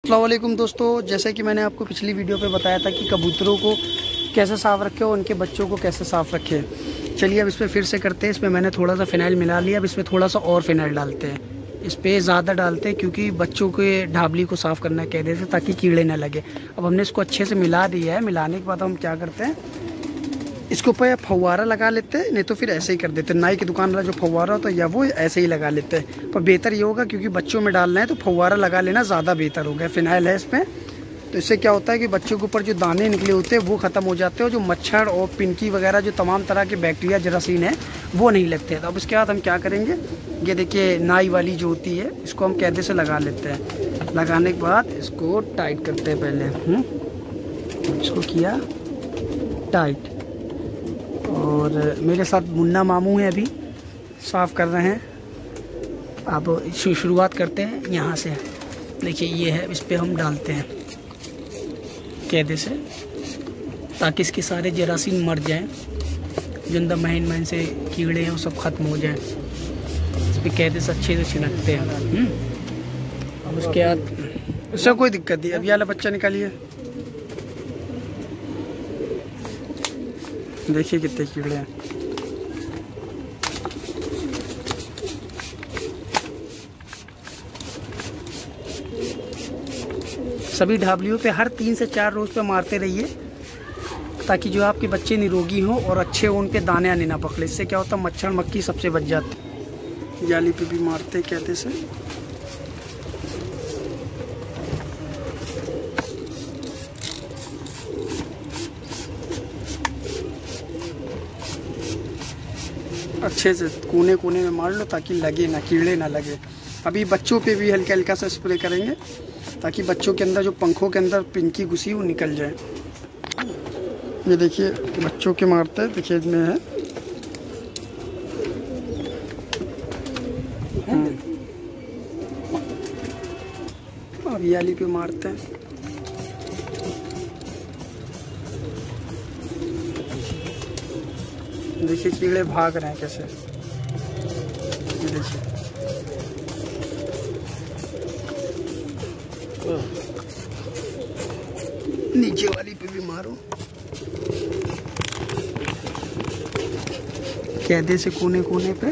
अस्सलाम वालेकुम दोस्तों, जैसे कि मैंने आपको पिछली वीडियो पे बताया था कि कबूतरों को कैसे साफ़ रखें और उनके बच्चों को कैसे साफ़ रखें। चलिए अब इसमें फिर से करते हैं। इसमें मैंने थोड़ा सा फ़िनाइल मिला लिया। अब इसमें थोड़ा सा और फ़िनाइल डालते हैं। इस पर ज़्यादा डालते हैं क्योंकि बच्चों के ढाबली को साफ़ करना कह रहे थे ताकि कीड़े ना लगे। अब हमने इसको अच्छे से मिला दिया है। मिलाने के बाद हम क्या करते हैं, इसके ऊपर फव्वारा लगा लेते हैं, नहीं तो फिर ऐसे ही कर देते हैं। नाई की दुकान वाला जो फव्वारा होता है या वो ऐसे ही लगा लेते हैं। पर बेहतर ये होगा क्योंकि बच्चों में डालना है तो फव्वारा लगा लेना ज़्यादा बेहतर होगा। फिनाइल है इसमें, तो इससे क्या होता है कि बच्चों के ऊपर जो दाने निकले होते हैं वो ख़त्म हो जाते हैं और जो मच्छर और पिनकी वगैरह जो तमाम तरह के बैक्टीरिया जरासीम है वो नहीं लगते हैं। तो अब इसके बाद हम क्या करेंगे, ये देखिए नाई वाली जो होती है इसको हम कैदे से लगा लेते हैं। लगाने के बाद इसको टाइट करते हैं। पहले इसको किया टाइट, और मेरे साथ मुन्ना मामू हैं, अभी साफ़ कर रहे हैं। अब शुरुआत करते हैं यहाँ से। देखिए ये है, इस पे हम डालते हैं कैदे से ताकि इसके सारे जरासीम मर जाएं, जो अंदर महीन से कीड़े हैं वो सब ख़त्म हो जाएं। इस पर कैदे से अच्छे से छिड़कते हैं। अब उसके बाद उससे कोई दिक्कत नहीं। अब ये वाला बच्चा निकालिए, देखिए कितने कीड़े हैं। सभी ढाबलियों पे हर 3 से 4 रोज पे मारते रहिए ताकि जो आपके बच्चे निरोगी हों और अच्छे हों, उन पे दाने आने ना पकड़े। इससे क्या होता है, मच्छर मक्खी सबसे बच जाते। जाली पे भी मारते कहते से। अच्छे से कोने कोने में मार लो ताकि लगे ना, कीड़े ना लगे। अभी बच्चों पे भी हल्का हल्का सा स्प्रे करेंगे ताकि बच्चों के अंदर जो पंखों के अंदर पिनकी घुसी वो निकल जाए। ये देखिए बच्चों के मारते हैं, देखिए इसमें है। अब याली पे मारते हैं। देखिए कीड़े भाग रहे हैं कैसे, ये देखिए। नीचे वाली पे भी मारो कैदे से कोने कोने पे।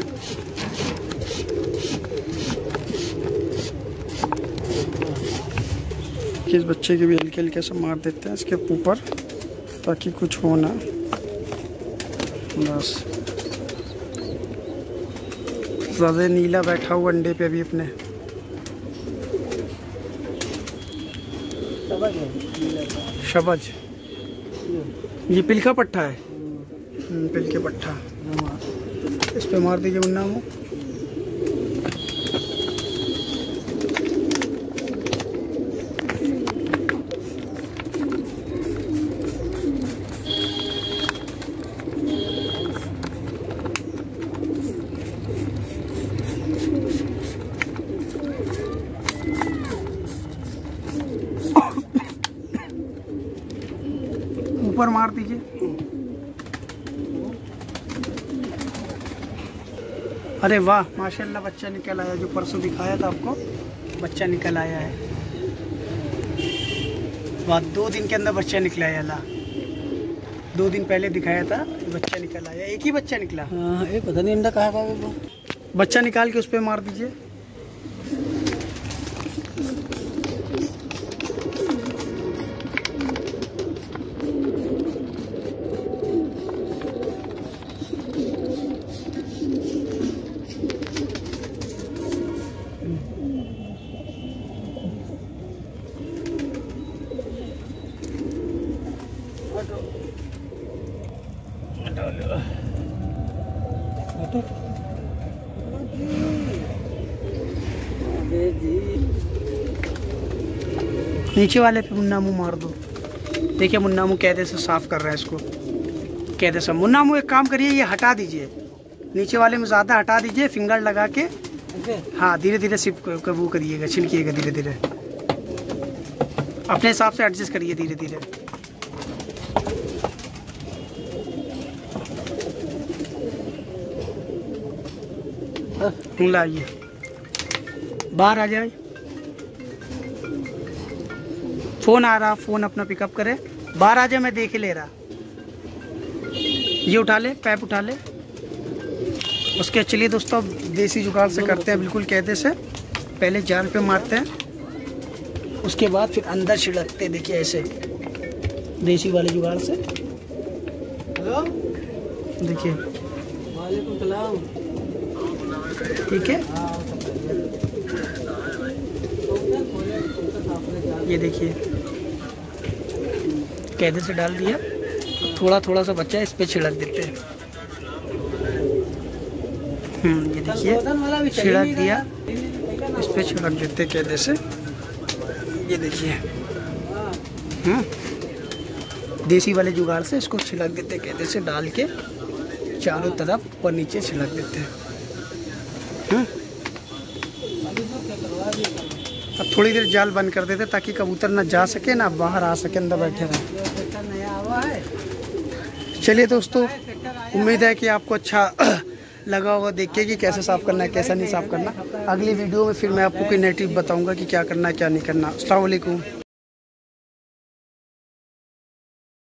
किस बच्चे के भी हल्के हल्के से मार देते हैं इसके ऊपर ताकि कुछ हो ना। बस ज़्यादा नीला बैठा हुआ अंडे पे अभी अपने। शबज, ये पिल का पट्टा है। पिल के पट्टा इस पे मार दीजिए मुन्ना वो। ऊपर मार दीजिए। अरे वाह माशाल्लाह, बच्चा निकल आया। जो परसों दिखाया था आपको, बच्चा निकल आया है। वाह, 2 दिन के अंदर बच्चा निकला है। अल्लाह, 2 दिन पहले दिखाया था, बच्चा निकल आया। एक ही बच्चा निकला। हाँ, एक पता नहीं अंडा कहाँ था वो। बच्चा निकाल के उस पर मार दीजिए। नीचे वाले पे मुन्ना मुँह मार दो। देखिए मुन्ना मुँह कैदे से साफ कर रहा है इसको, कैदे से। मुन्ना मुँह एक काम करिए, ये हटा दीजिए, नीचे वाले में ज़्यादा हटा दीजिए, फिंगर लगा के। हाँ, धीरे धीरे सिप वो करिएगा, छिड़किएगा धीरे धीरे, अपने हिसाब से एडजस्ट करिए धीरे धीरे। लाइए, बाहर आ जाए। फ़ोन आ रहा, फ़ोन अपना पिकअप करे, बाहर आ जाए, मैं देख ही ले रहा। ये उठा ले, पैप उठा ले उसके। चलिए दोस्तों, देसी जुगाड़ से करते हैं बिल्कुल कायदे से। पहले जाल पे मारते हैं, उसके बाद फिर अंदर छिड़कते हैं। देखिए ऐसे देसी वाले जुगाड़ से। देखिए ठीक है, ये देखिए कायदे से डाल दिया। थोड़ा थोड़ा सा बच्चा इस पे छिड़क देते हैं। ये देखिए छिड़क दिया, इस पे छिड़क देते हैं कायदे से। ये देखिए देसी वाले जुगाड़ से इसको छिड़क देते हैं कायदे से, डाल के चारों तरफ और नीचे छिड़क देते हैं। अब थोड़ी देर जाल बंद कर देते ताकि कबूतर ना जा सके ना बाहर आ सके, अंदर बैठे रहे। चलिए दोस्तों, उम्मीद है कि आपको अच्छा लगा होगा देख के कि कैसे साफ़ करना है, कैसा नहीं साफ़ करना। अगली वीडियो में फिर मैं आपको कोई नई टिप बताऊंगा कि क्या करना है क्या नहीं करना। अस्सलाम वालेकुम।